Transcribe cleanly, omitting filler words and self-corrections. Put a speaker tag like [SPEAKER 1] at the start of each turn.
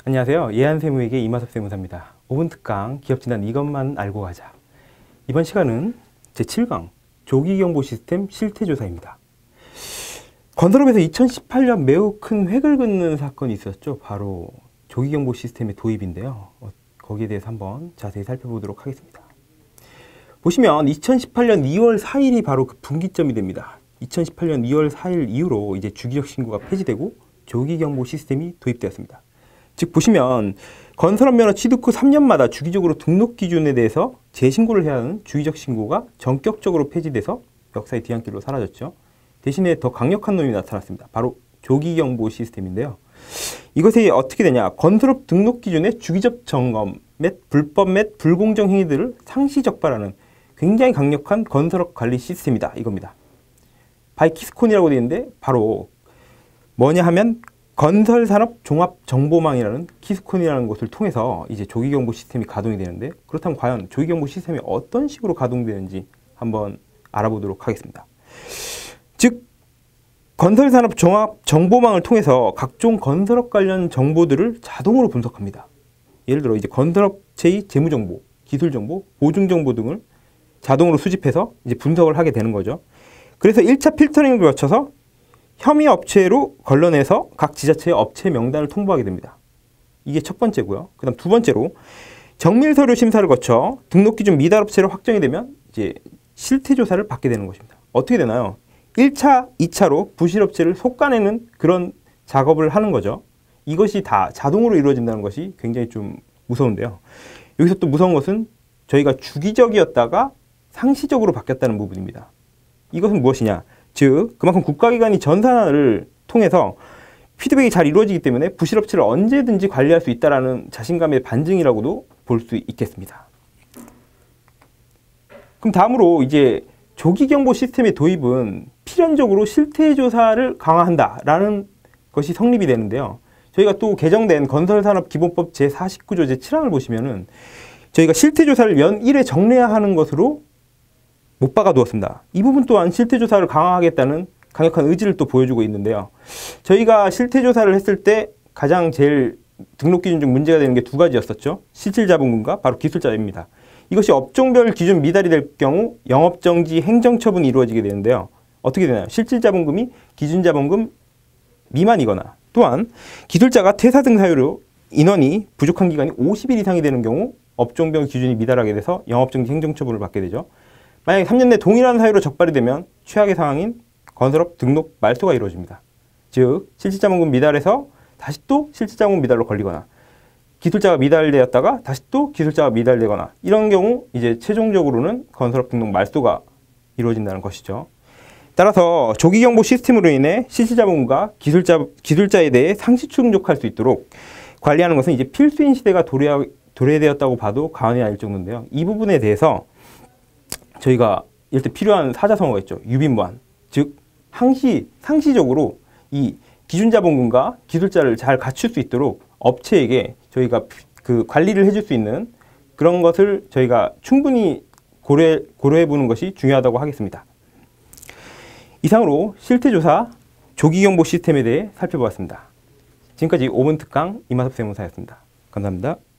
[SPEAKER 1] 안녕하세요. 예한세무에게 이마섭 세무사입니다. 5분 특강 기업진단 이것만 알고 가자. 이번 시간은 제7강 조기경보 시스템 실태조사입니다. 건설업에서 2018년 매우 큰 획을 긋는 사건이 있었죠. 바로 조기경보 시스템의 도입인데요. 거기에 대해서 한번 자세히 살펴보도록 하겠습니다. 보시면 2018년 2월 4일이 바로 그 분기점이 됩니다. 2018년 2월 4일 이후로 이제 주기적 신고가 폐지되고 조기경보 시스템이 도입되었습니다. 즉 보시면 건설업 면허 취득 후 3년마다 주기적으로 등록 기준에 대해서 재신고를 해야 하는 주기적 신고가 전격적으로 폐지돼서 역사의 뒤안길로 사라졌죠. 대신에 더 강력한 놈이 나타났습니다. 바로 조기경보 시스템인데요. 이것이 어떻게 되냐? 건설업 등록 기준의 주기적 점검 및 불법 및 불공정 행위들을 상시 적발하는 굉장히 강력한 건설업 관리 시스템이다. 이겁니다. 바이키스콘이라고 되어 있는데 바로 뭐냐 하면 건설산업종합정보망이라는 키스콘이라는 것을 통해서 이제 조기경보 시스템이 가동이 되는데, 그렇다면 과연 조기경보 시스템이 어떤 식으로 가동되는지 한번 알아보도록 하겠습니다. 즉 건설산업종합정보망을 통해서 각종 건설업 관련 정보들을 자동으로 분석합니다. 예를 들어 이제 건설업체의 재무정보, 기술정보, 보증정보 등을 자동으로 수집해서 이제 분석을 하게 되는 거죠. 그래서 1차 필터링을 거쳐서 혐의 업체로 걸러내서 각 지자체의 업체 명단을 통보하게 됩니다. 이게 첫 번째고요. 그 다음 두 번째로 정밀서류 심사를 거쳐 등록기준 미달업체로 확정이 되면 이제 실태조사를 받게 되는 것입니다. 어떻게 되나요? 1차, 2차로 부실업체를 속아내는 그런 작업을 하는 거죠. 이것이 다 자동으로 이루어진다는 것이 굉장히 좀 무서운데요. 여기서 또 무서운 것은 저희가 주기적이었다가 상시적으로 바뀌었다는 부분입니다. 이것은 무엇이냐? 즉 그만큼 국가기관이 전산화를 통해서 피드백이 잘 이루어지기 때문에 부실업체를 언제든지 관리할 수 있다는 자신감의 반증이라고도 볼 수 있겠습니다. 그럼 다음으로 이제 조기경보 시스템의 도입은 필연적으로 실태조사를 강화한다라는 것이 성립이 되는데요. 저희가 또 개정된 건설산업기본법 제49조 제7항을 보시면은 저희가 실태조사를 연 1회 정례화하는 것으로 못 박아두었습니다. 이 부분 또한 실태조사를 강화하겠다는 강력한 의지를 또 보여주고 있는데요. 저희가 실태조사를 했을 때 가장 제일 등록 기준 중 문제가 되는 게 두 가지였었죠. 실질자본금과 바로 기술자입니다. 이것이 업종별 기준 미달이 될 경우 영업정지 행정처분이 이루어지게 되는데요. 어떻게 되나요? 실질자본금이 기준자본금 미만이거나 또한 기술자가 퇴사 등 사유로 인원이 부족한 기간이 50일 이상이 되는 경우 업종별 기준이 미달하게 돼서 영업정지 행정처분을 받게 되죠. 만약에 3년 내 동일한 사유로 적발이 되면 최악의 상황인 건설업 등록 말소가 이루어집니다. 즉 실질자본금 미달에서 다시 또 실질자본금 미달로 걸리거나 기술자가 미달되었다가 다시 또 기술자가 미달되거나 이런 경우 이제 최종적으로는 건설업 등록 말소가 이루어진다는 것이죠. 따라서 조기경보 시스템으로 인해 실질자본금과 기술자에 대해 상시 충족할 수 있도록 관리하는 것은 이제 필수인 시대가 도래되었다고 봐도 과언이 아닐 정도인데요. 이 부분에 대해서 저희가 이럴 때 필요한 사자성어가 있죠. 유빈무한. 즉 상시적으로 이 기준자본금과 기술자를 잘 갖출 수 있도록 업체에게 저희가 그 관리를 해줄 수 있는 그런 것을 저희가 충분히 고려해 보는 것이 중요하다고 하겠습니다. 이상으로 실태조사 조기경보 시스템에 대해 살펴보았습니다. 지금까지 5분 특강 이마섭 세무사였습니다. 감사합니다.